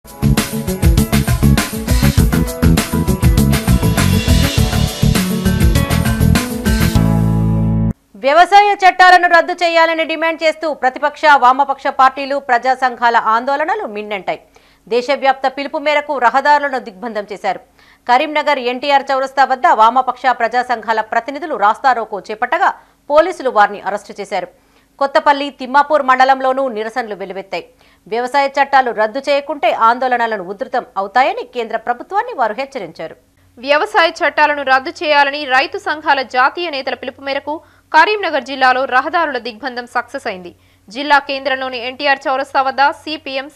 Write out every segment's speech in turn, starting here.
వ్యవసాయ చట్టాలను రద్దు చేయాలని డిమాండ్ చేస్తూ ప్రతిపక్ష వామపక్ష పార్టీలు ప్రజా సంఘాల ఆందోళనలు మిన్నంటాయి. దేశవ్యాప్త పిలుపు మేరకు రహదారులను దిగ్బంధం చేశారు. కరీంనగర్ ఎన్టీఆర్ చౌరస్తా వద్ద వామపక్ష ప్రజా సంఘాల ప్రతినిధులు రాస్తారోకో చేపట్టగా పోలీసులు వారిని అరెస్టు చేశారు. కొత్తపల్లి తిమ్మాపూర్ మండలంలోనూ నిరసనలు వెలువెత్తాయి. వ్యవసాయ చట్టాలు రద్దు చేయకుంటే ఆందోళనలను ఉధృతం అవుతాయని కేంద్ర ప్రభుత్వాన్ని వారు హెచ్చరించారు. వ్యవసాయ చట్టాలను రద్దు చేయాలని రైతు సంఘాల జాతీయ నేతల పిలుపు మేరకు కరీంనగర్ జిల్లాలో రహదారుల దిగ్బంధం సక్సెస్ అయింది. జిల్లా కేంద్రంలోని ఎన్టీఆర్ చౌరస్తా వద్ద CPM,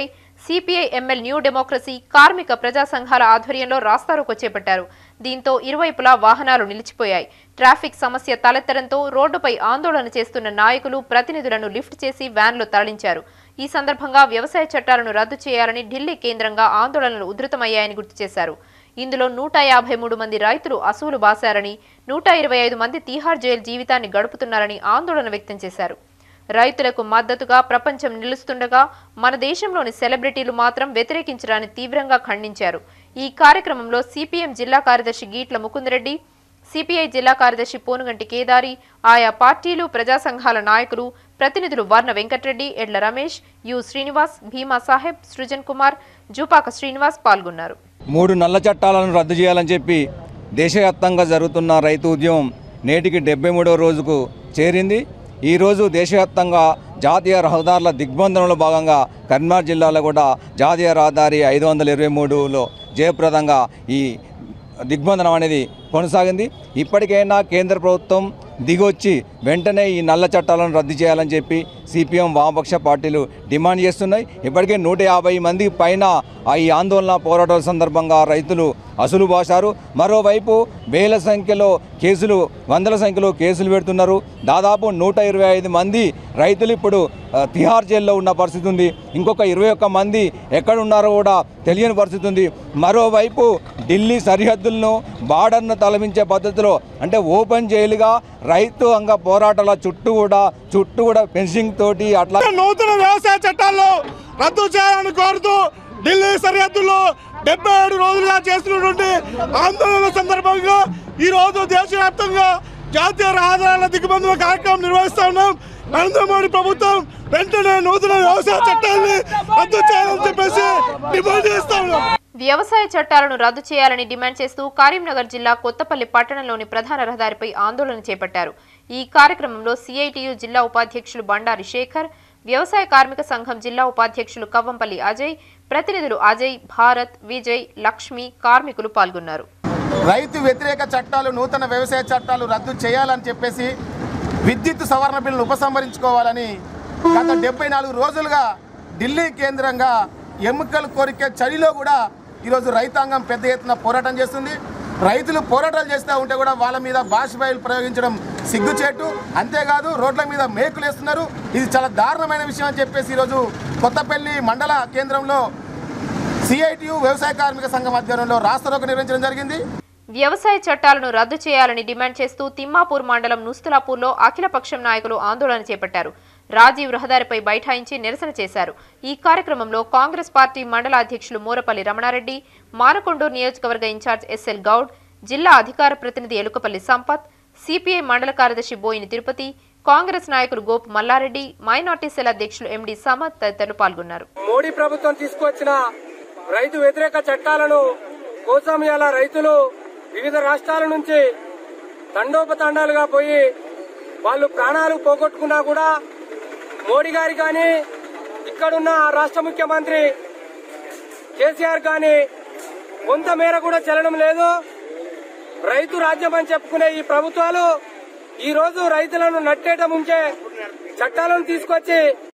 CPI ML new democracy కార్మిక ప్రజా సంఘాల ఆధ్వర్యంలో రాస్తారోకో చేపట్టారు. దీంతో ఇరువైపులా వాహనాలు నిలిచిపోయాయి. ట్రాఫిక్ సమస్య తలెత్తడంతో రోడ్డుపై ఆందోళన చేస్తున్న నాయకులు ప్రతినిధులను లిఫ్ట్ చేసి వ్యాన్లో తరలించారు. ఈ సందర్భంగా వ్యవసాయ చట్టాలను రద్దు చేయాలని ఢిల్లీ కేంద్రంగా ఆందోళనలు ఉధృతమయ్యాయని గుర్తు చేశారు. ఇందులో 153 మంది రైతులు అసూలు బాసారని, 125 మంది తీహార్ జైలు జీవితాన్ని గడుపుతున్నారని ఆందోళన వ్యక్తం చేశారు. రైతులకు మద్దతుగా ప్రపంచం నిలుస్తుండగా మన దేశంలోని సెలబ్రిటీలు మాత్రం వ్యతిరేకించడాన్ని తీవ్రంగా ఖండించారు. ఈ కార్యక్రమంలో సిపిఎం జిల్లా కార్యదర్శి గీట్ల ముకుందరెడ్డి, సిపిఐ జిల్లా కార్యదర్శి పోనుగంటి కేదారి, ఆయా పార్టీలు ప్రజా సంఘాల నాయకులు, ప్రతినిధులు వర్ణ వెంకటరెడ్డి, ఎడ్ల రమేష్, యు శ్రీనివాస్, భీమా సాహెబ్, సృజన్ కుమార్, జూపాక శ్రీనివాస్ పాల్గొన్నారు. 3 నల్ల చట్టాలను రద్దు చేయాలని చెప్పి దేశవ్యాప్తంగా జరుగుతున్న రైతు ఉద్యమం నేటికి 73వ రోజుకు చేరింది. ఈరోజు దేశవ్యాప్తంగా జాతీయ రహదారుల దిగ్బంధనంలో భాగంగా కరీంనగర్ జిల్లాలో కూడా జాతీయ రహదారి 523లో జయప్రదంగా ఈ దిగ్బంధనం అనేది కొనసాగింది. ఇప్పటికైనా కేంద్ర ప్రభుత్వం దిగొచ్చి వెంటనే ఈ నల్ల చట్టాలను రద్దు చేయాలని చెప్పి సిపిఎం వామపక్ష పార్టీలు డిమాండ్ చేస్తున్నాయి. ఇప్పటికే 150 మంది పైన ఈ ఆందోళన పోరాటాల సందర్భంగా రైతులు అసలు బాశారు. మరోవైపు వేల సంఖ్యలో కేసులు, వందల సంఖ్యలో కేసులు పెడుతున్నారు. దాదాపు 125 మంది రైతులు ఇప్పుడు తిహార్ జైల్లో ఉన్న పరిస్థితి ఉంది. ఇంకొక 21 మంది ఎక్కడున్నారో కూడా తెలియని పరిస్థితి ఉంది. మరోవైపు ఢిల్లీ సరిహద్దులను బార్డర్ను తలపించే పద్ధతిలో అంటే ఓపెన్ జైలుగా రైతు అంగ పోరాటాల చుట్టూ కూడా ఫెన్సింగ్ తోటి అట్లా నూతన వ్యవసాయ చట్టాల్లో రద్దు చేయాలని కోరుతూ ఢిల్లీ సరిహద్దుల్లో 77 రోజులుగా చేస్తున్నటువంటి ఆందోళన సందర్భంగా ఈ రోజు దేశవ్యాప్తంగా జాతీయ రహదారుల దిగ్బంధన కార్యక్రమం నిర్వహిస్తా ఉన్నాం. నరేంద్ర మోడీ ప్రభుత్వం వెంటనే నూతన వ్యవసాయ చట్టాన్ని రద్దు చేయాలని చెప్పేసి డిమాండ్ చేస్తా ఉన్నాం. వ్యవసాయ చట్టాలను రద్దు చేయాలని డిమాండ్ చేస్తూ కరీంనగర్ జిల్లా కొత్తపల్లి పట్టణంలోని ప్రధాన రహదారిపై ఆందోళన చేపట్టారు. ఈ కార్యక్రమంలో సిఐటియు జిల్లా ఉపాధ్యక్షులు బండారి శేఖర్, వ్యవసాయ కార్మిక సంఘం జిల్లా ఉపాధ్యక్షులు కవ్వంపల్లి అజయ్, ప్రతినిధులు అజయ్, భారత్, విజయ్, లక్ష్మి, కార్మికులు పాల్గొన్నారు. రైతు వ్యతిరేక చట్టాలు, నూతన వ్యవసాయ చట్టాలు రద్దు చేయాలని చెప్పేసి విద్యుత్ సవరణ బిల్లును ఉపసంహరించుకోవాలని గత 74 రోజులుగా ఢిల్లీ కేంద్రంగా ఎముకలు కోరికే చలిలో కూడా ఈరోజు రైతాంగం పెద్ద ఎత్తున పోరాటం చేస్తుంది. రైతులు పోరాటాలు చేస్తూ ఉంటే కూడా వాళ్ళ మీద బాష్పాయిలు ప్రయోగించడం సిగ్గుచేటు. అంతేకాదు రోడ్ల మీద మేకులు వేస్తున్నారు. ఇది చాలా దారుణమైన విషయం అని చెప్పేసి ఈరోజు కొత్తపల్లి మండల కేంద్రంలో సిఐటియు వ్యవసాయ కార్మిక సంఘం ఆధ్వర్యంలో రాస్తారోకో నిర్వహించడం జరిగింది. వ్యవసాయ చట్టాలను రద్దు చేయాలని డిమాండ్ చేస్తూ తిమ్మాపూర్ మండలం నుస్తులాపూర్లో అఖిలపక్షం నాయకులు ఆందోళన చేపట్టారు. రాజీవ్ రహదారిపై బైఠాయించి నిరసన చేశారు. ఈ కార్యక్రమంలో కాంగ్రెస్ పార్టీ మండల అధ్యక్షులు మూరపల్లి రమణారెడ్డి, మానకొండూరు నియోజకవర్గ ఇన్ఛార్జ్ ఎస్ఎల్ గౌడ్, జిల్లా అధికార ప్రతినిధి ఎలుకపల్లి సంపత్, సిపిఐ మండల కార్యదర్శి బోయిని తిరుపతి, కాంగ్రెస్ నాయకులు గోపు మల్లారెడ్డి, మైనార్టీ సెల్ అధ్యక్షులు ఎండి సమద్ తదితరులు పాల్గొన్నారు. మోడీ ప్రభుత్వం తీసుకొచ్చిన రైతు వ్యతిరేక చట్టాలను కోసం ఇలా రైతులు వివిధ రాష్ట్రాల నుంచి తండోపతండాలుగా పోయి వాళ్ళు ప్రాణాలు పోగొట్టుకున్నా కూడా మోడీ గారి కానీ ఇక్కడున్న రాష్ట్ర ముఖ్యమంత్రి కేసీఆర్ కానీ కొంతమేర కూడా చెల్లడం లేదు. రైతు రాజ్యం అని చెప్పుకునే ఈ ప్రభుత్వాలు ఈ రోజు రైతులను నట్టేట ముంచే చట్టాలను తీసుకొచ్చి